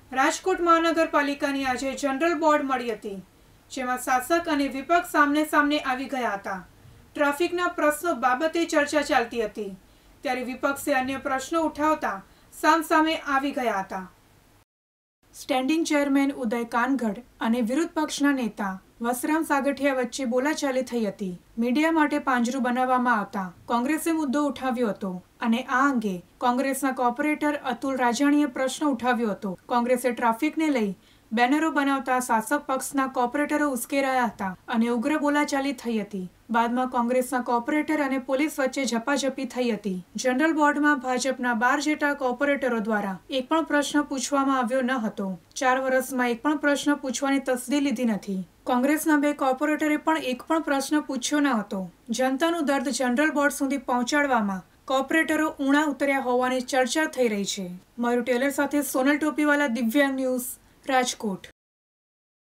રાજકોટ મહાનગરપાલિકાની આજે general board મળી હતી, જેમાં શાસક અને વિપક્ષ સામને સામને આવી ગયા હતા। ટ્રાફિકના પ્રશ્નો બાબતે ચર્ચા ચાલતી હતી, ત્યારે વિપક્ષે અન્ય પ્રશ્નો ઉઠાવતા સામસામે આવી ગયા હતા। સ્ટેન્ડિંગ ચેરમેન ઉદય કાનગડ અને વિરોધ પક્ષના નેતા વસરામ સાગઠિયા વચ્ચે બોલાચાલી થઈ હતી। મીડિયા માટે પાંજરું બનાવવામાં આવતા કોંગ્રેસે મુદ્દો ઉઠાવ્યો હતો અને આ અંગે કોંગ્રેસના કોર્પોરેટર અતુલ રાજાણીએ પ્રશ્ન ઉઠાવ્યો હતો। કોંગ્રેસે ટ્રાફિકને લઈ બેનરો બનાવતા શાસક પક્ષના કોર્પોરેટરો ઉશ્કેરાયા હતા અને ઉગ્ર બોલાચાલી થઈ હતી। બાદમાં કોંગ્રેસના કોર્પોરેટર અને પોલીસ વચ્ચે ઝપાઝપી થઈ હતી। જનરલ બોર્ડમાં ભાજપના 12 જેટલા કોર્પોરેટરો દ્વારા એક પણ પ્રશ્ન પૂછવામાં આવ્યો ન હતો। 4 વર્ષમાં એક પણ પ્રશ્ન પૂછવાની તસ્દી લીધી નથી। કોંગ્રેસના 2 કોર્પોરેટરે પણ એક પણ પ્રશ્ન પૂછ્યો ન હતો। જનતાનું દર્દ જનરલ બોર્ડ સુધી પહોંચાડવામાં કોર્પોરેટરો ઊણા ઉતર્યા હોવાની ચર્ચા થઈ રહી છે। મયુર ટેલર સાથે સોનલ ટોપીવાલા, દિવ્યાંગ ન્યૂઝ, રાજકોટ।